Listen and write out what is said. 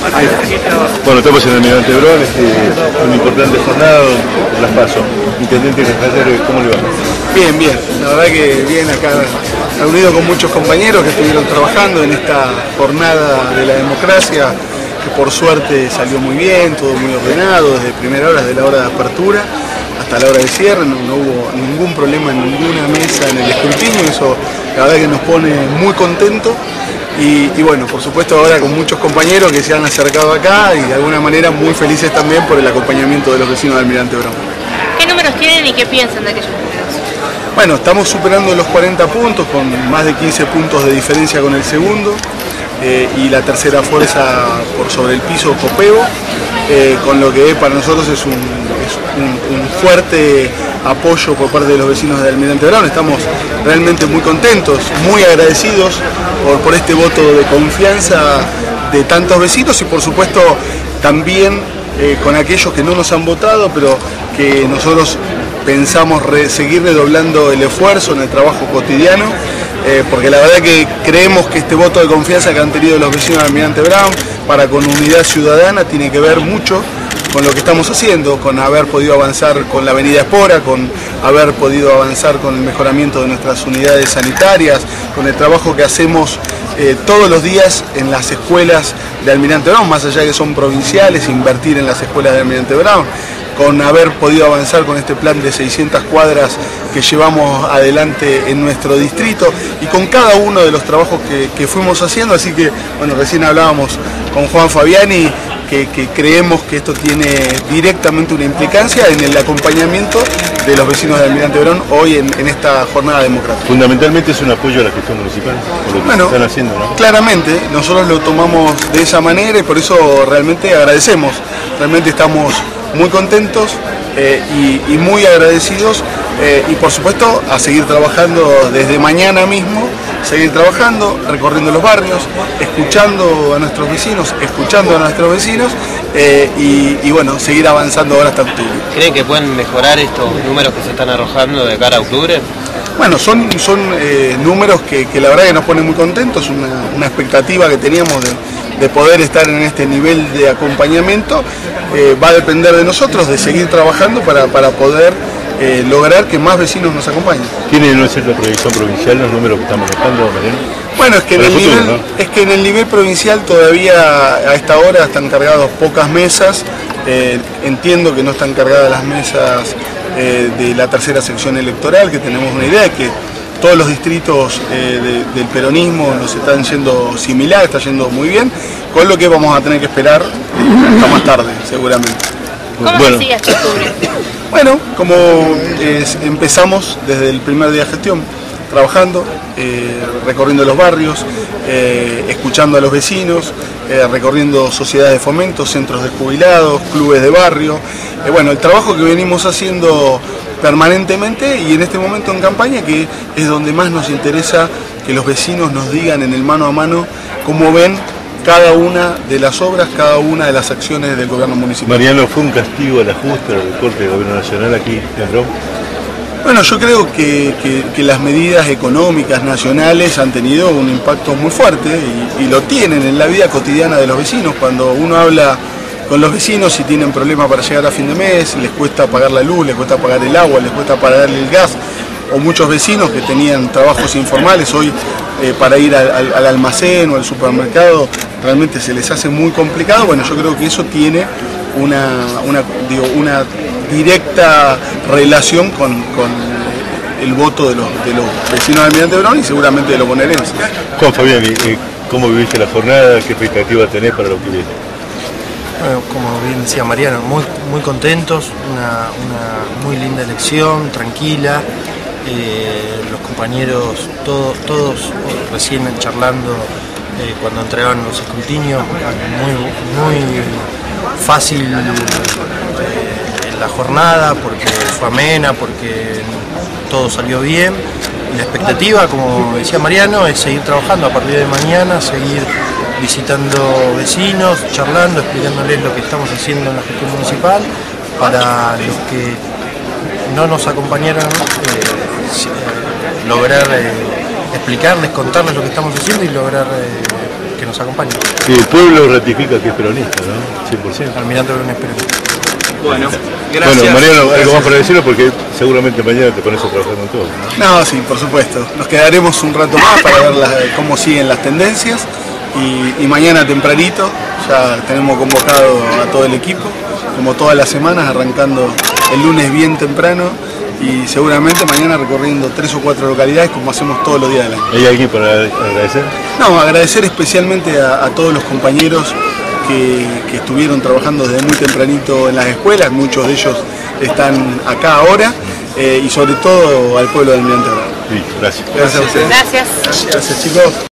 Bueno, estamos en el Almirante Brown, una importante jornada, las paso. Intendente Castellero, ¿cómo le va? Bien, bien, la verdad que bien acá, reunido con muchos compañeros que estuvieron trabajando en esta jornada de la democracia, que por suerte salió muy bien, todo muy ordenado, desde primera hora, desde la hora de apertura hasta la hora de cierre, no hubo ningún problema en ninguna mesa en el escrutinio, eso la verdad que nos pone muy contentos. Y bueno, por supuesto ahora con muchos compañeros que se han acercado acá y de alguna manera muy felices también por el acompañamiento de los vecinos de Almirante Brown. ¿Qué números tienen y qué piensan de aquellos números? Bueno, estamos superando los 40 puntos con más de 15 puntos de diferencia con el segundo y la tercera fuerza por sobre el piso Copeo, con lo que para nosotros es un fuerte apoyo por parte de los vecinos de Almirante Brown. Estamos realmente muy contentos, muy agradecidos por este voto de confianza de tantos vecinos y por supuesto también con aquellos que no nos han votado, pero que nosotros pensamos seguir redoblando el esfuerzo en el trabajo cotidiano, porque la verdad que creemos que este voto de confianza que han tenido los vecinos de Almirante Brown para con Unidad Ciudadana tiene que ver mucho con lo que estamos haciendo, con haber podido avanzar con la avenida Espora, con haber podido avanzar con el mejoramiento de nuestras unidades sanitarias, con el trabajo que hacemos todos los días en las escuelas de Almirante Brown, más allá de que son provinciales, invertir en las escuelas de Almirante Brown, con haber podido avanzar con este plan de 600 cuadras que llevamos adelante en nuestro distrito y con cada uno de los trabajos que fuimos haciendo. Así que, bueno, recién hablábamos con Juan Fabiani que creemos que esto tiene directamente una implicancia en el acompañamiento de los vecinos de Almirante Brown hoy en esta jornada democrática. Fundamentalmente es un apoyo a la gestión municipal, por lo que están haciendo, ¿no? Claramente, nosotros lo tomamos de esa manera y por eso realmente agradecemos, realmente estamos muy contentos y muy agradecidos y por supuesto a seguir trabajando desde mañana mismo, seguir trabajando, recorriendo los barrios, escuchando a nuestros vecinos y bueno, seguir avanzando ahora hasta octubre. ¿Creen que pueden mejorar estos números que se están arrojando de cara a octubre? Bueno, son números que la verdad que nos ponen muy contentos, una expectativa que teníamos de poder estar en este nivel de acompañamiento. Va a depender de nosotros, de seguir trabajando para poder lograr que más vecinos nos acompañen. ¿Tiene no ser la proyección provincial los números que estamos manejando, Mariano? Bueno, es que en el nivel provincial todavía a esta hora están cargadas pocas mesas. Entiendo que no están cargadas las mesas de la tercera sección electoral, que tenemos una idea de que todos los distritos del peronismo nos están yendo similar, está yendo muy bien, con lo que vamos a tener que esperar hasta más tarde, seguramente. ¿Cómo se sigue hasta octubre? Bueno, como empezamos desde el primer día de gestión, trabajando, recorriendo los barrios, escuchando a los vecinos, recorriendo sociedades de fomento, centros de jubilados, clubes de barrio. Bueno, el trabajo que venimos haciendo permanentemente y en este momento en campaña, que es donde más nos interesa que los vecinos nos digan en el mano a mano cómo ven cada una de las obras, cada una de las acciones del gobierno municipal. Mariano, ¿fue un castigo al ajuste al recorte del gobierno nacional aquí en Brown? Bueno, yo creo que las medidas económicas nacionales han tenido un impacto muy fuerte y lo tienen en la vida cotidiana de los vecinos. Cuando uno habla con los vecinos y tienen problemas para llegar a fin de mes, les cuesta pagar la luz, les cuesta pagar el agua, les cuesta pagar el gas, o muchos vecinos que tenían trabajos informales, hoy para ir al almacén o al supermercado realmente se les hace muy complicado. Bueno, yo creo que eso tiene una directa relación con el voto de los vecinos de Almirante Brown y seguramente de los bonaerenses. Juan Fabiani, ¿cómo viviste la jornada? ¿Qué expectativa tenés para lo que viene? Bueno, como bien decía Mariano, muy contentos, una muy linda elección, tranquila. Los compañeros, todos recién charlando cuando entregaban los escrutinios, muy fácil la jornada, porque fue amena, porque todo salió bien. Y la expectativa, como decía Mariano, es seguir trabajando a partir de mañana, seguir visitando vecinos, charlando, explicándoles lo que estamos haciendo en la gestión municipal. Para los que no nos acompañaron, lograr explicarles, contarles lo que estamos haciendo y lograr que nos nos acompaña. Sí, el pueblo ratifica que es peronista, ¿no? 100%. Almirante Brown es peronista. Bueno, gracias. Bueno, Mariano, algo más para decirlo porque seguramente mañana te pones a trabajar con todo, ¿no? No, sí, por supuesto. Nos quedaremos un rato más para ver cómo siguen las tendencias y mañana tempranito ya tenemos convocado a todo el equipo, como todas las semanas, arrancando el lunes bien temprano y seguramente mañana recorriendo 3 o 4 localidades como hacemos todos los días del año. ¿Hay alguien para agradecer? No, agradecer especialmente a todos los compañeros que estuvieron trabajando desde muy tempranito en las escuelas, muchos de ellos están acá ahora, y sobre todo al pueblo de Almirante Brown. Sí, gracias. Gracias a ustedes. Gracias. Gracias, chicos.